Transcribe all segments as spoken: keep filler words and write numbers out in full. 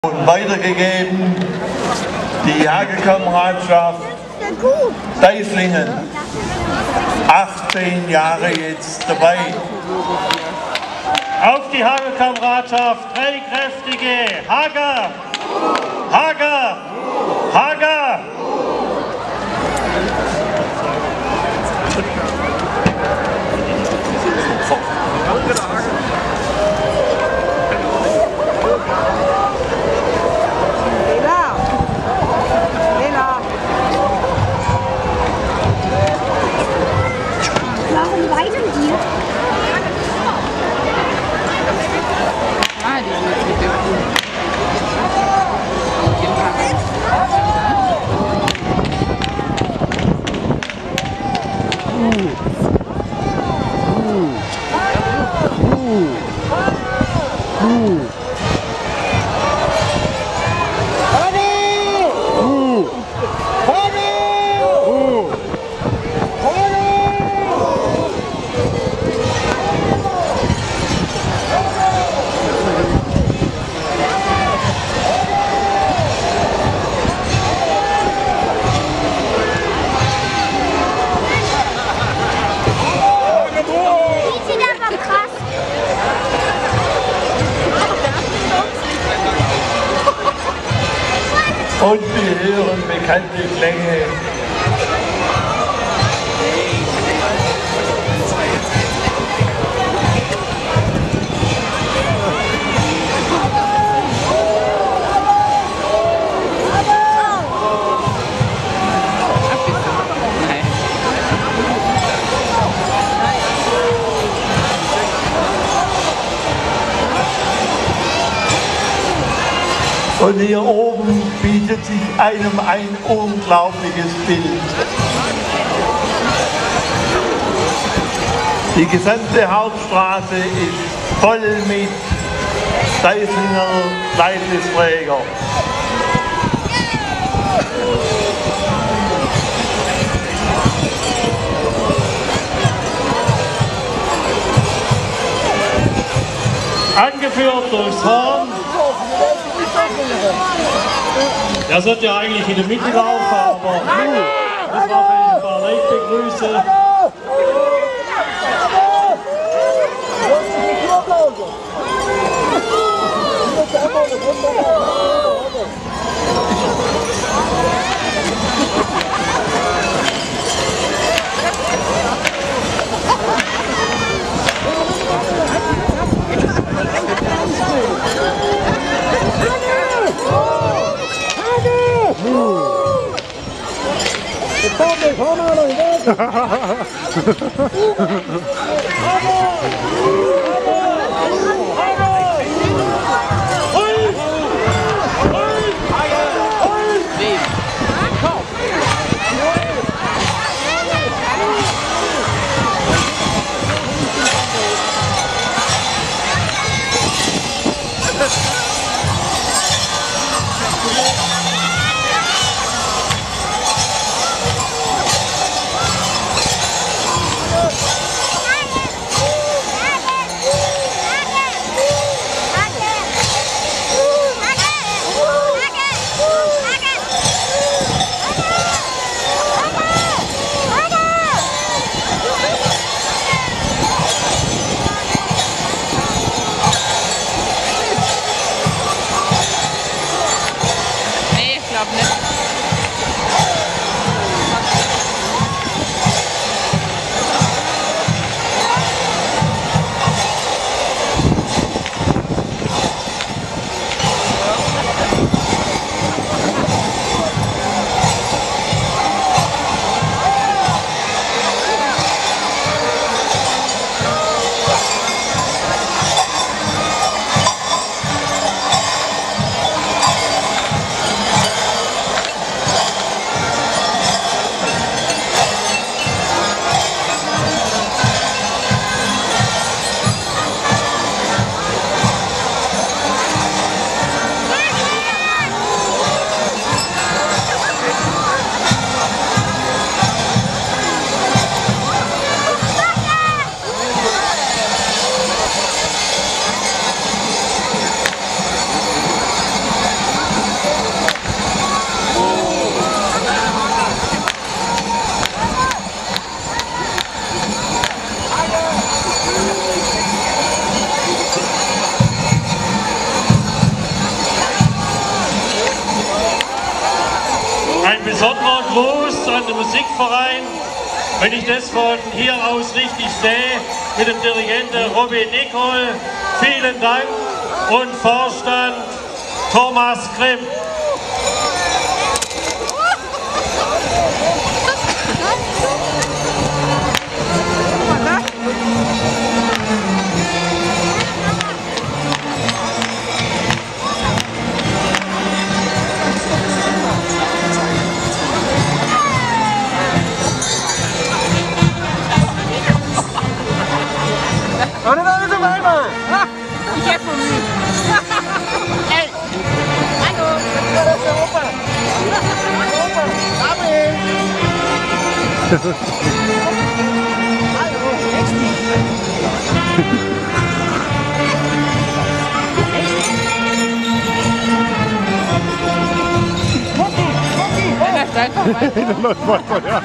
Und weitergegeben die Hagelkameradschaft Deislingen, achtzehn Jahre jetzt dabei. Auf die Hagelkameradschaft, drei kräftige, Hager, Hager, Hager. Warum weinen die? Ah, die sind jetzt mit dem Und wir hören bekannte Klänge. Und hier oben bietet sich einem ein unglaubliches Bild. Die gesamte Hauptstraße ist voll mit Deislinger Leibnisträger. Angeführt durchs Horn. Der sollte ja eigentlich in der Mitte laufen, aber das war ein paar Leitbegrüße. Ein besonderer Gruß an den Musikverein, wenn ich das von hier aus richtig sehe, mit dem Dirigenten Robin Nicol. Vielen Dank und Vorstand Thomas Grimm. Ahora dame tu mano. Be careful, me. Hey. Hallo. Opa. Opa. Dame. Hallo. Einer ist einfach weiter. Das läuft weiter, ja.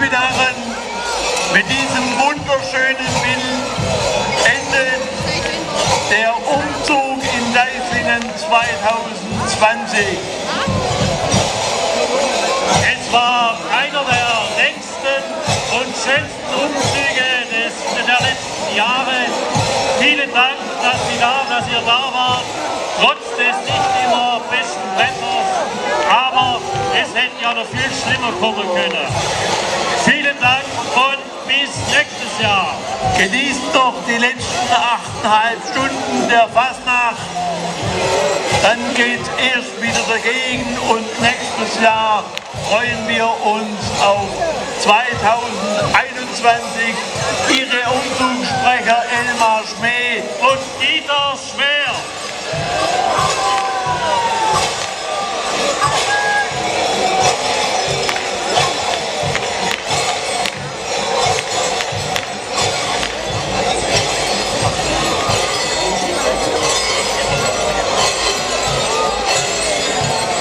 liebe Herren, mit diesem wunderschönen Bild endet der Umzug in Deislingen zweitausendzwanzig. Es war einer der längsten und schönsten Umzüge des, der letzten Jahre. Vielen Dank, dass Sie da, dass ihr da wart, trotz des nicht immer besten Wetters. Aber es hätte ja noch viel schlimmer kommen können. Vielen Dank und bis nächstes Jahr. Genießt noch die letzten achteinhalb Stunden der Fasnacht. Dann geht es erst wieder dagegen und nächstes Jahr freuen wir uns auf zweitausendeinundzwanzig. Ihre Umzugssprecher Elmar Schmäh Und Dieter Schwer.